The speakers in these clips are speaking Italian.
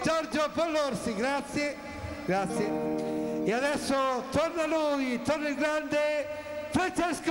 Giorgio Pollorsi, grazie, grazie. E adesso torna lui, torna il grande Francesco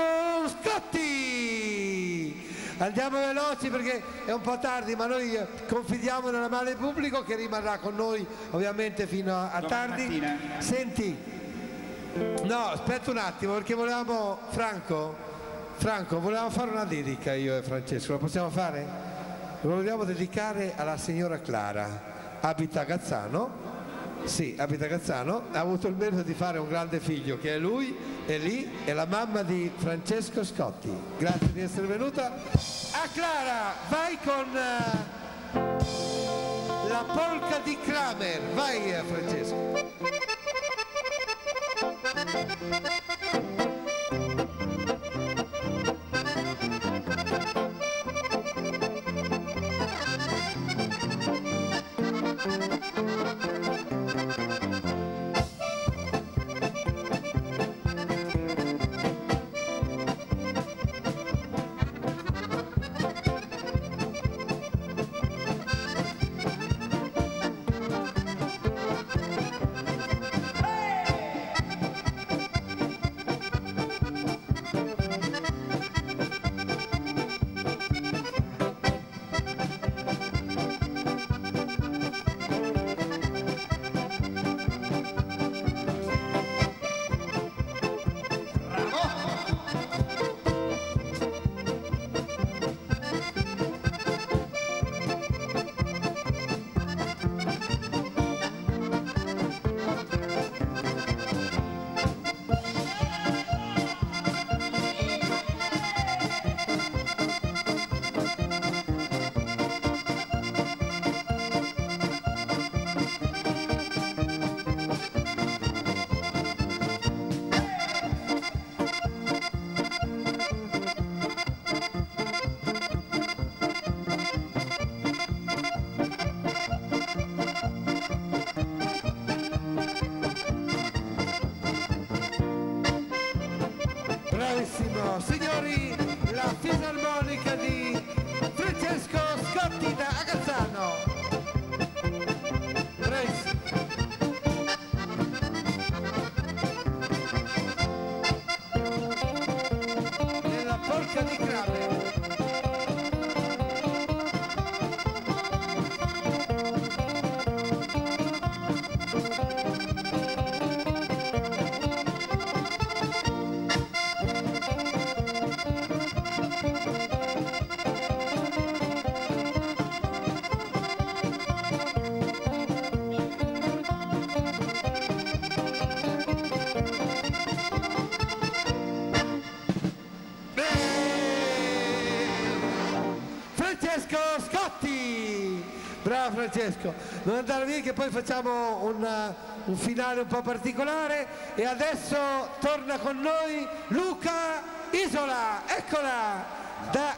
Scotti. Andiamo veloci perché è un po' tardi, ma noi confidiamo nella mano del pubblico che rimarrà con noi ovviamente fino a tardi. Senti, no, aspetta un attimo perché volevamo, Franco, volevamo fare una dedica io e Francesco, la possiamo fare? Lo vogliamo dedicare alla signora Clara, abita a Cazzano. Sì, abita a Cazzano, ha avuto il merito di fare un grande figlio che è lui, è lì, è la mamma di Francesco Scotti. Grazie di essere venuta. A Clara, vai con la polka di Kramer, vai Francesco. Bravissimo, signori, la fisarmonica di Francesco Scotti da Agazzano. Bravissimo. Nella polka di Kramer. Francesco Scotti, bravo Francesco, non andare via che poi facciamo un finale un po' particolare. E adesso torna con noi Luca Isola, eccola, da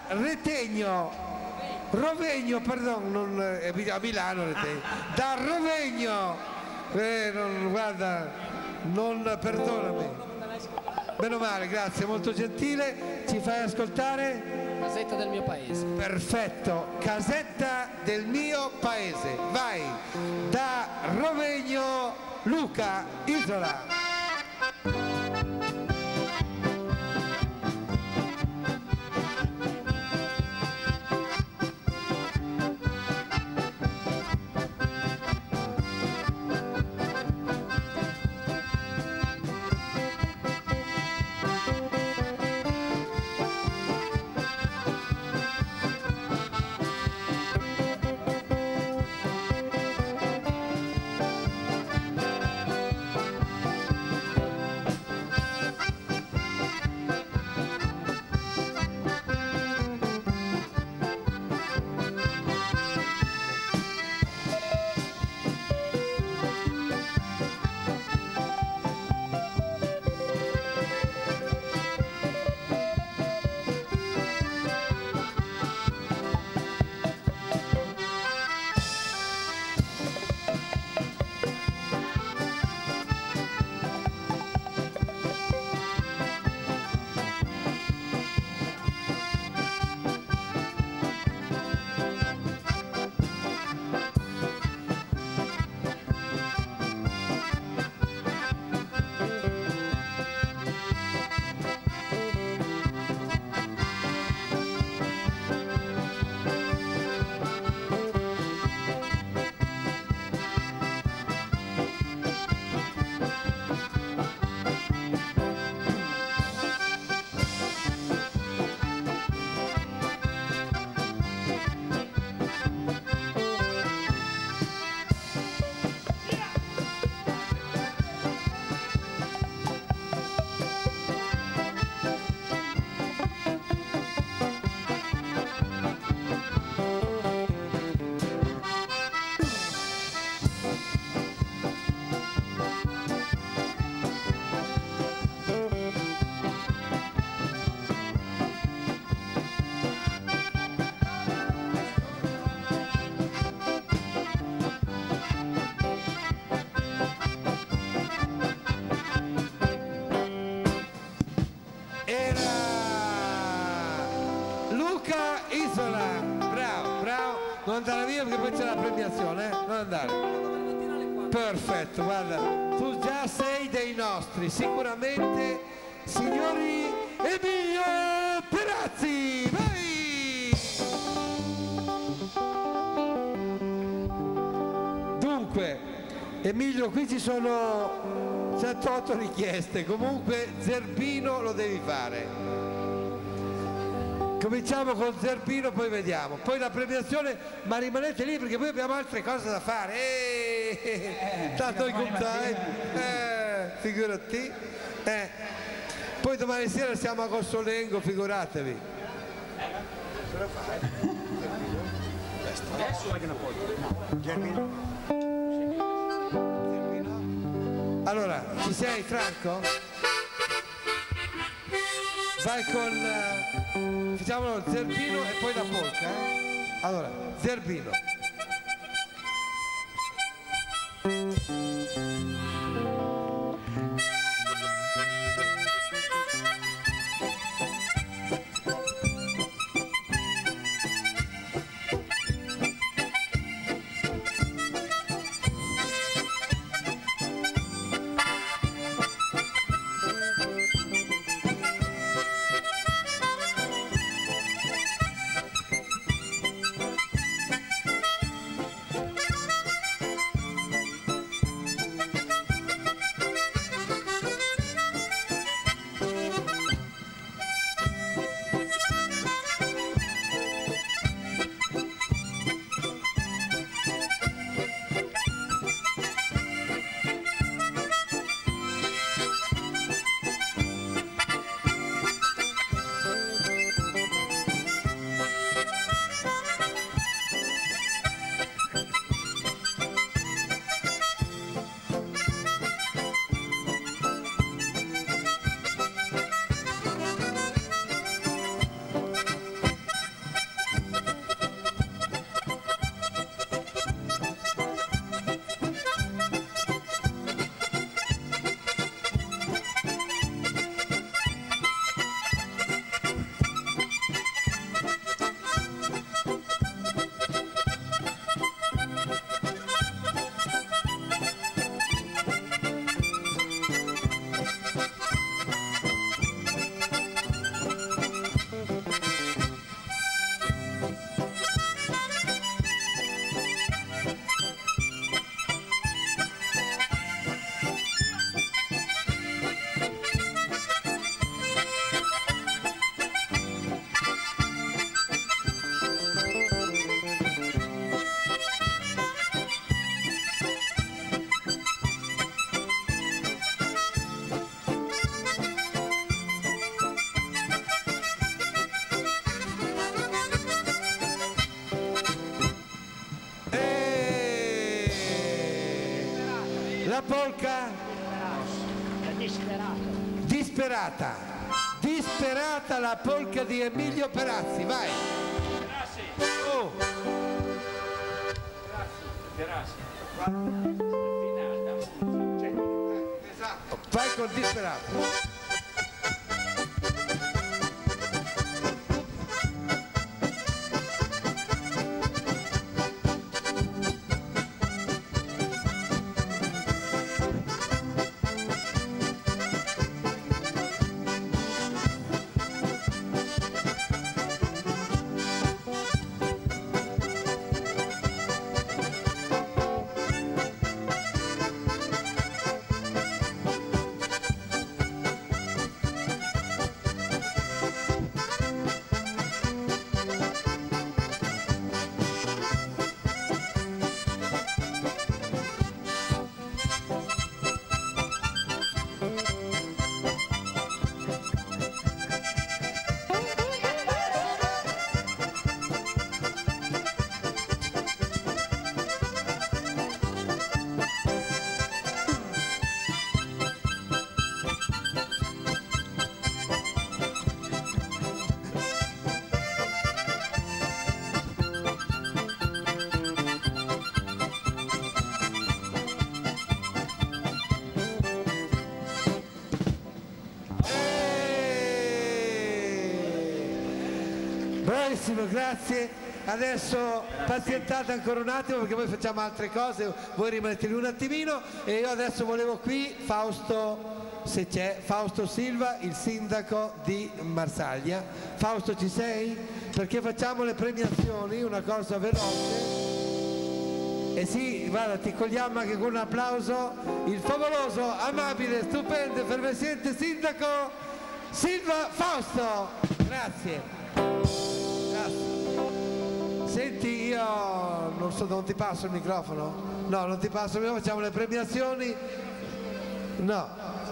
Rovegno, pardon, a Milano Retegno, da Rovegno, guarda, perdonami, meno male, grazie, molto gentile. Ci fai ascoltare? Casetta del mio paese. Perfetto, Casetta del mio paese, vai, da Rovegno Luca Isola. Non andare via perché poi c'è la premiazione, non andare. Perfetto, guarda, tu già sei dei nostri, sicuramente, signori Emilio Perazzi, vai! Dunque, Emilio, qui ci sono 108 richieste, comunque Zerbino lo devi fare. Cominciamo con Zerbino, poi vediamo. Poi la premiazione, ma rimanete lì perché poi abbiamo altre cose da fare. Tanto i contai. Figurati. Poi domani sera siamo a Gossolengo, figuratevi. Zerbino? Allora, ci sei Franco? Vai con... facciamolo Zerbino e poi la polca, Allora, Zerbino. La polca disperata, disperata la polca di Emilio Perazzi, vai. Oh. Vai con disperato. Bravissimo, grazie. adesso pazientate ancora un attimo perché poi facciamo altre cose, voi rimanete lì un attimino e io adesso volevo qui Fausto, se c'è, Fausto Silva, il sindaco di Marsaglia. Fausto, ci sei? Perché facciamo le premiazioni, una cosa veloce. E sì, guarda, ti cogliamo anche con un applauso il favoloso, amabile, stupendo, effervescente sindaco Silva Fausto. Grazie. Grazie. Senti, io non so, non ti passo il microfono? No, non ti passo il microfono, facciamo le premiazioni. No.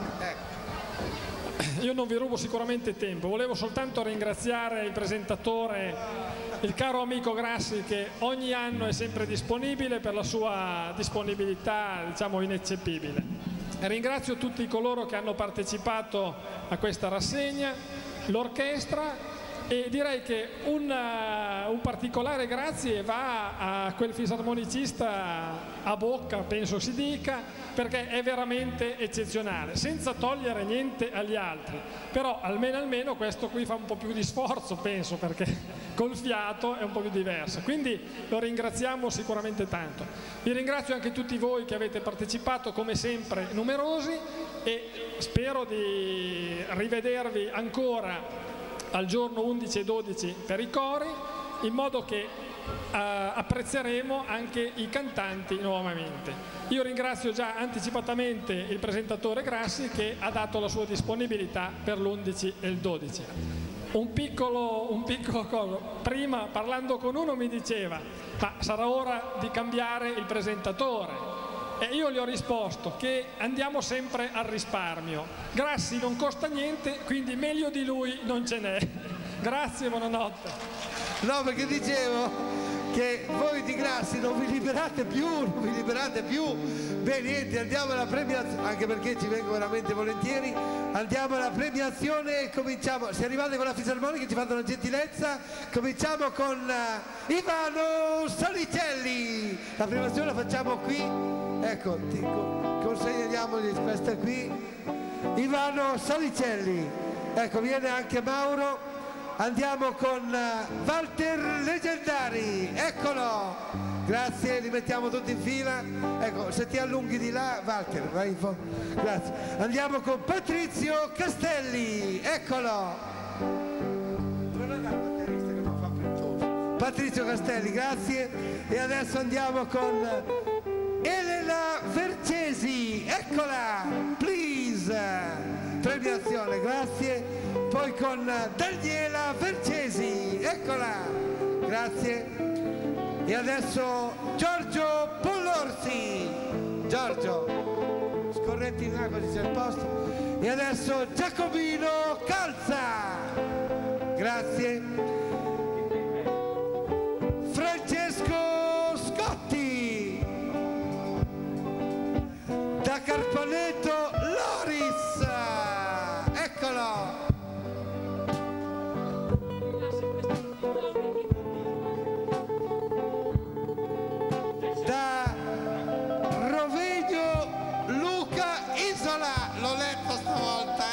Io non vi rubo sicuramente tempo, volevo soltanto ringraziare il presentatore, il caro amico Grassi, che ogni anno è sempre disponibile per la sua disponibilità, diciamo, ineccepibile. E ringrazio tutti coloro che hanno partecipato a questa rassegna, l'orchestra, e direi che un particolare grazie va a quel fisarmonicista a bocca, penso si dica, perché è veramente eccezionale, senza togliere niente agli altri, però almeno questo qui fa un po' più di sforzo, penso, perché col fiato è un po' più diverso, quindi lo ringraziamo sicuramente tanto. Vi ringrazio anche tutti voi che avete partecipato, come sempre numerosi, e spero di rivedervi ancora al giorno 11 e 12 per i cori, in modo che apprezzeremo anche i cantanti nuovamente. Io ringrazio già anticipatamente il presentatore Grassi, che ha dato la sua disponibilità per l'11 e il 12. Un piccolo cosa. Prima, parlando con uno, mi diceva: ma sarà ora di cambiare il presentatore? E io gli ho risposto che andiamo sempre al risparmio. Grassi non costa niente, quindi meglio di lui non ce n'è. Grazie, buonanotte. No, perché dicevo che voi di Grassi non vi liberate più. Beh, niente, andiamo alla premiazione, anche perché ci vengo veramente volentieri. Andiamo alla premiazione e cominciamo. Se arrivate con la fisarmonica ci fanno una gentilezza. Cominciamo con Ivano Salicelli. La premiazione la facciamo qui. Ecco, ti consegnaliamogli questa qui. Ivano Salicelli. Ecco, viene anche Mauro. Andiamo con Walter Leggendari, eccolo, grazie, li mettiamo tutti in fila, ecco, se ti allunghi di là, Walter, vai in fondo, grazie. Andiamo con Patrizio Castelli, eccolo, Patrizio Castelli, grazie. E adesso andiamo con Elena Vercesi, eccola, please, premiazione, grazie. Poi con Daniela Vercesi, eccola, grazie. E adesso Giorgio Pollorsi, Giorgio, scorretti in là così c'è il posto. E adesso Giacomino Calza, grazie. Francesco Scotti, da Carpaneto Loris, eccolo. Da Rovegno Luca Isola, l'ho letto stavolta,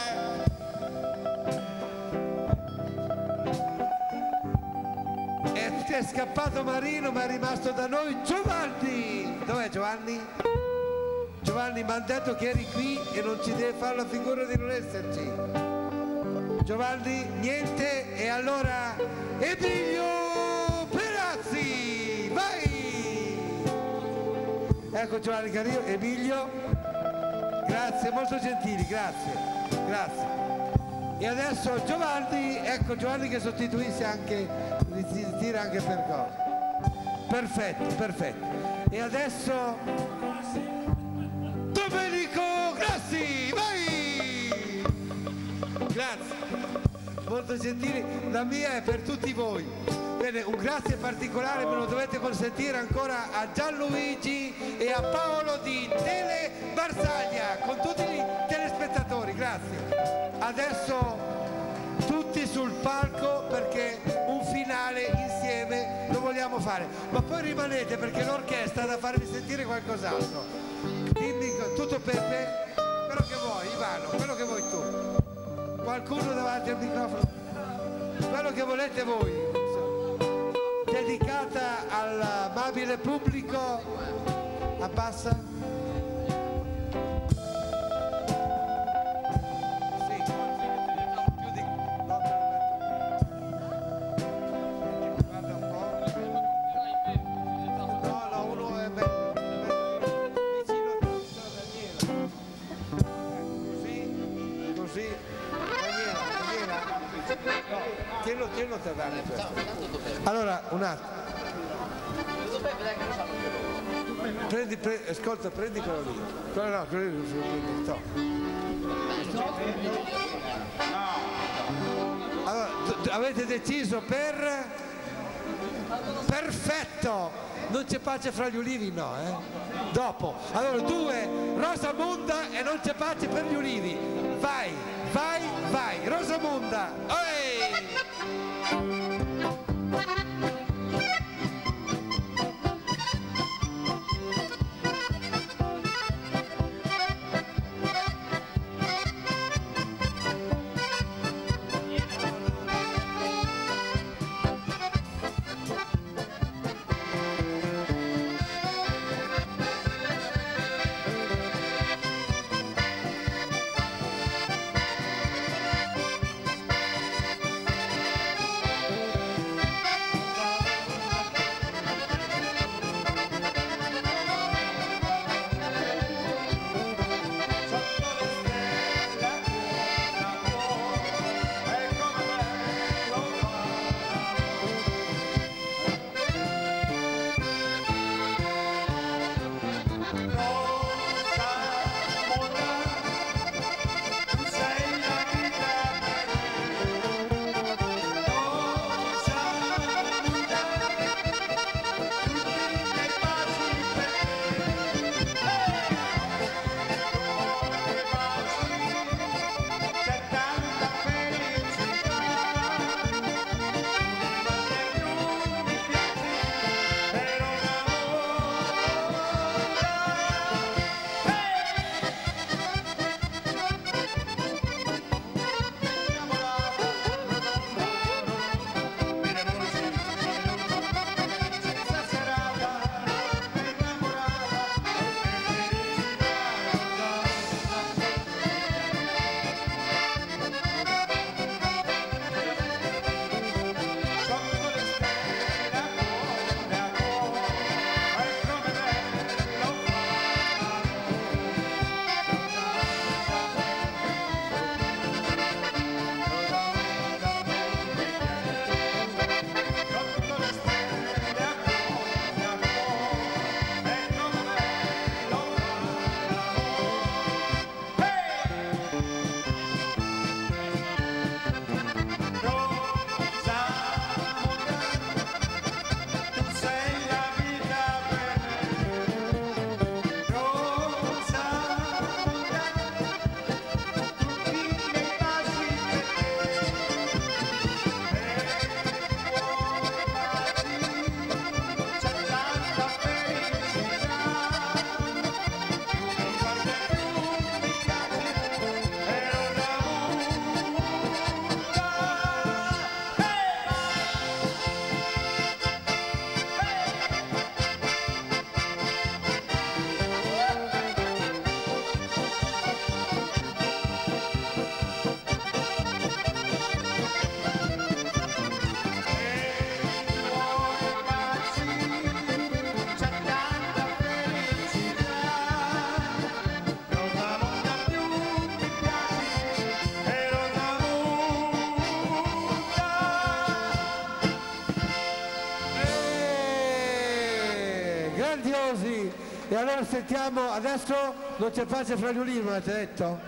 È scappato Marino, ma è rimasto da noi Giovanni. Dov'è Giovanni? Giovanni, mi hanno detto che eri qui e non ci deve fare la figura di non esserci. Giovanni, niente. E allora Emilio Perazzi, vai! Ecco Giovanni Carino, Emilio, grazie, molto gentili, grazie. E adesso Giovanni, ecco Giovanni che sostituisce anche, tira anche per cosa. Perfetto. E adesso Domenico Grassi, vai! Grazie, molto gentili, la mia è per tutti voi. Bene, un grazie particolare me lo dovete consentire ancora a Gianluigi e a Paolo di Tele Marsaglia, con tutti i telespettatori, grazie. Adesso tutti sul palco perché un finale insieme lo vogliamo fare, ma poi rimanete perché l'orchestra ha da farvi sentire qualcos'altro. Dimmi tutto per te, quello che vuoi Ivano, quello che vuoi tu. Qualcuno davanti al microfono? Quello che volete voi. dedicata all'amabile pubblico. Abbassa. Sì, più di... Guarda un po'. No, uno è vicino a Daniela. Così. Daniela. No, tienilo te Dani questo. Allora, un attimo. Ascolta, prendi quello lì. Quello lì, no. Allora, avete deciso per... Perfetto! Non c'è pace fra gli ulivi, no, Dopo. Allora, 2, Rosamunda e non c'è pace per gli ulivi. Vai, Rosamunda! Oi! Grandiosi! E allora sentiamo, adesso non c'è pace fra gli ulivi, avete detto?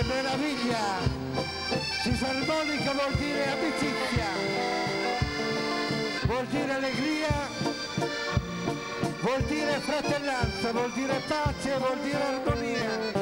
meraviglia! Fisarmonica vuol dire amicizia, vuol dire allegria, vuol dire fratellanza, vuol dire pace, vuol dire armonia.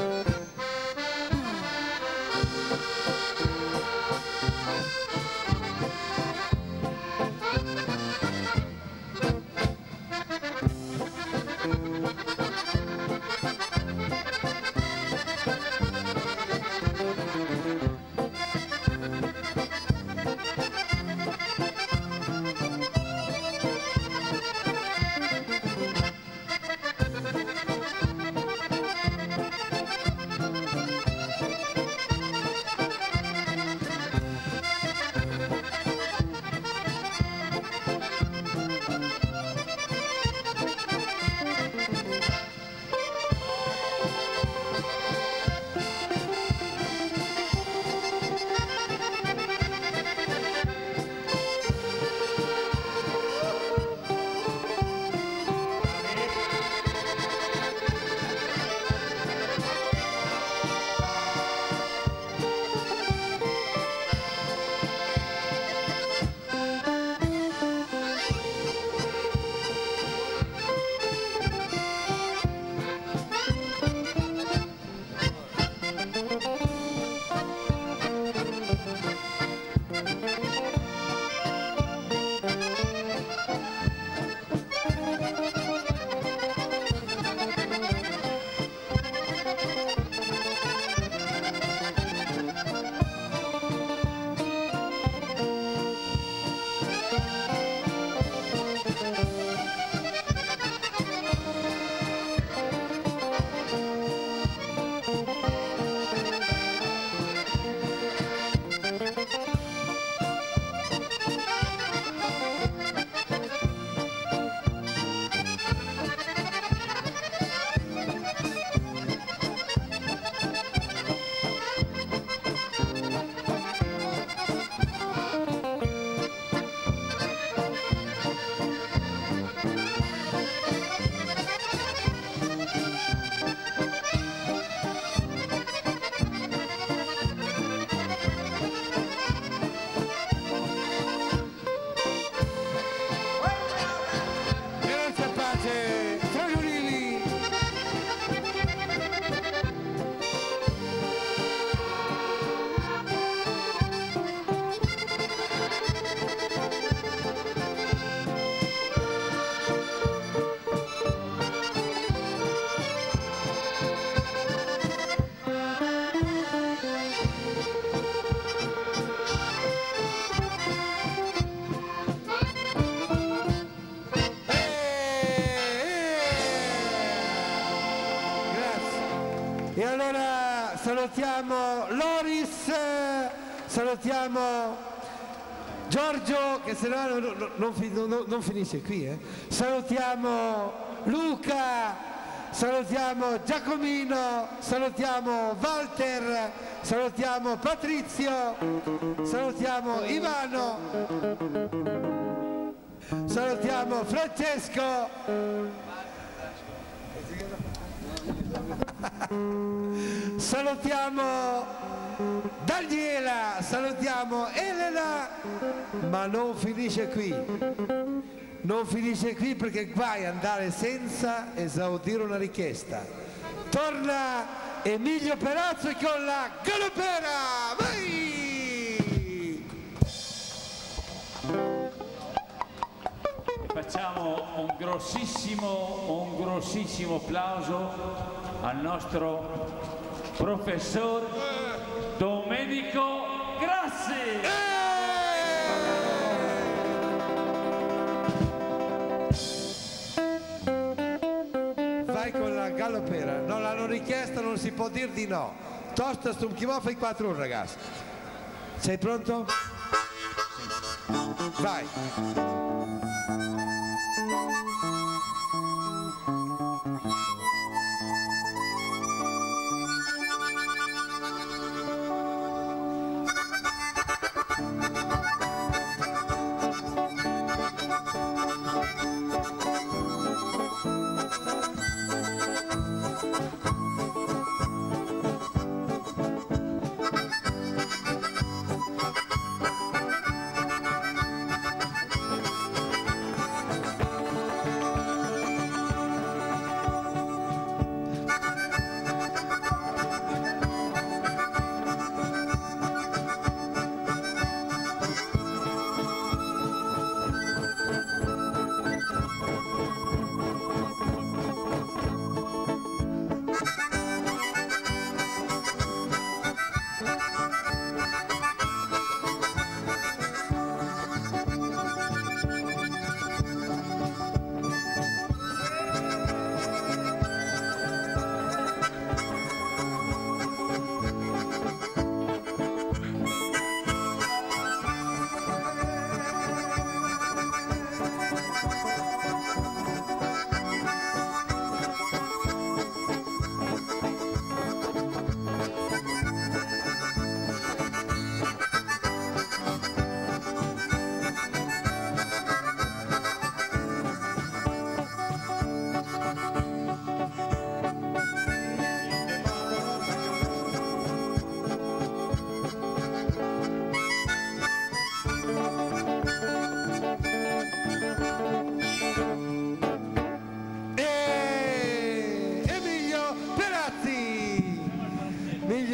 E allora salutiamo Loris, salutiamo Giorgio, che se no non finisce qui, salutiamo Luca, salutiamo Giacomino, salutiamo Walter, salutiamo Patrizio, salutiamo Ivano, salutiamo Francesco, salutiamo Daniela, salutiamo Elena, ma non finisce qui, non finisce qui, perché guai andare senza esaudire una richiesta. Torna Emilio Perazzo con la Galopera, vai! Facciamo un grossissimo applauso al nostro professor Domenico Grassi. Vai con la Galopera, non l'hanno richiesta, non si può dir di no. Tosta stum chi fai 4 ore, ragazzi. Sei pronto? Vai.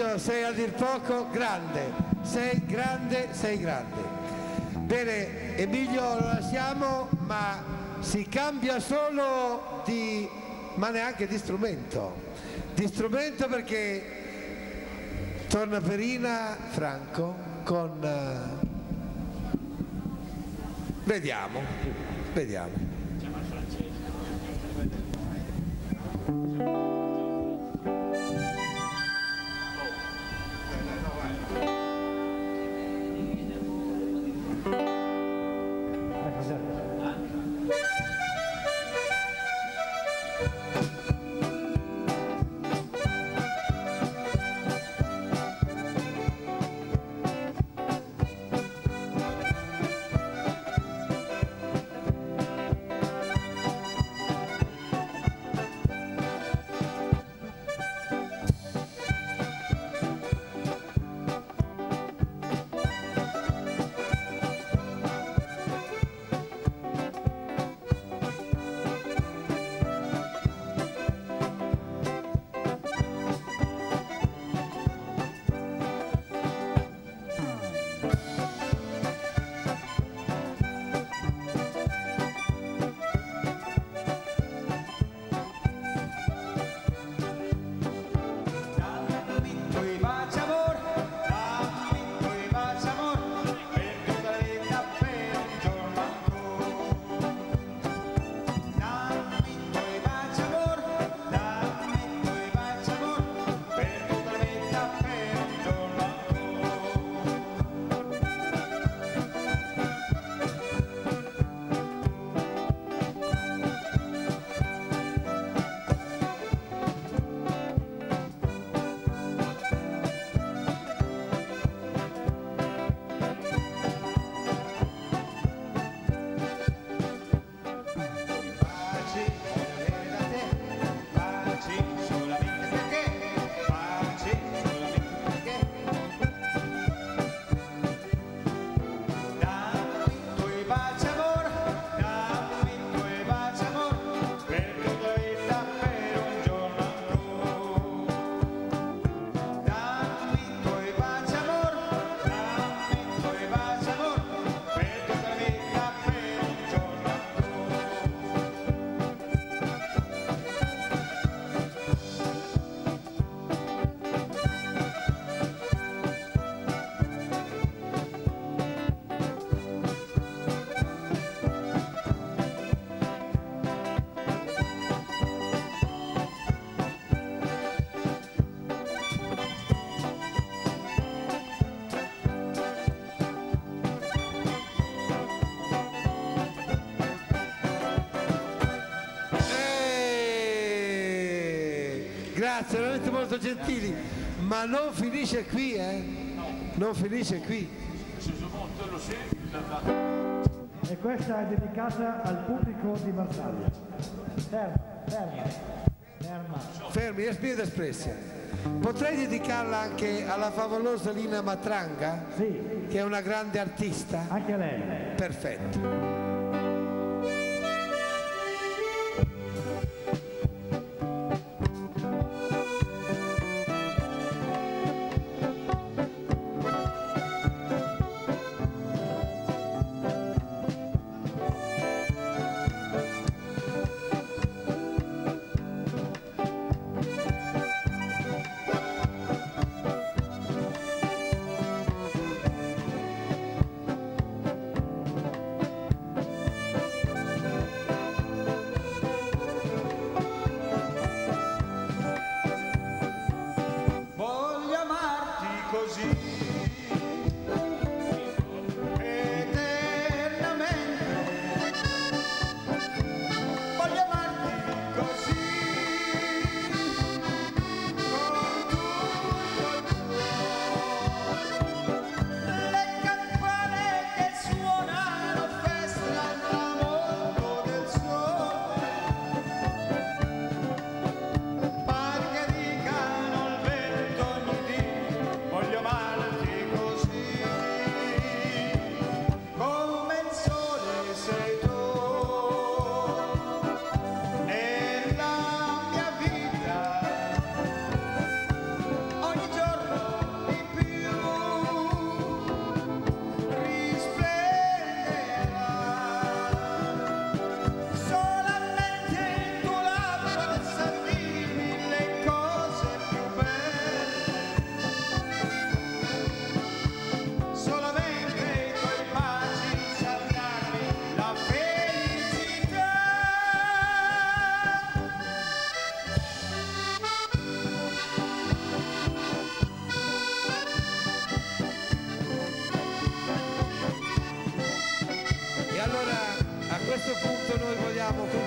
Emilio, sei a dir poco grande, sei grande, sei grande. Bene, Emilio lo lasciamo, ma si cambia solo di, ma neanche di strumento perché torna Perina Franco con... vediamo. Grazie, veramente molto gentili, ma non finisce qui, non finisce qui. E questa è dedicata al pubblico di Marsaglia. Fermi, respirate espresse. Potrei dedicarla anche alla favolosa Lina Matranga? Sì. Che è una grande artista? Anche a lei. Perfetto. questo punto noi vogliamo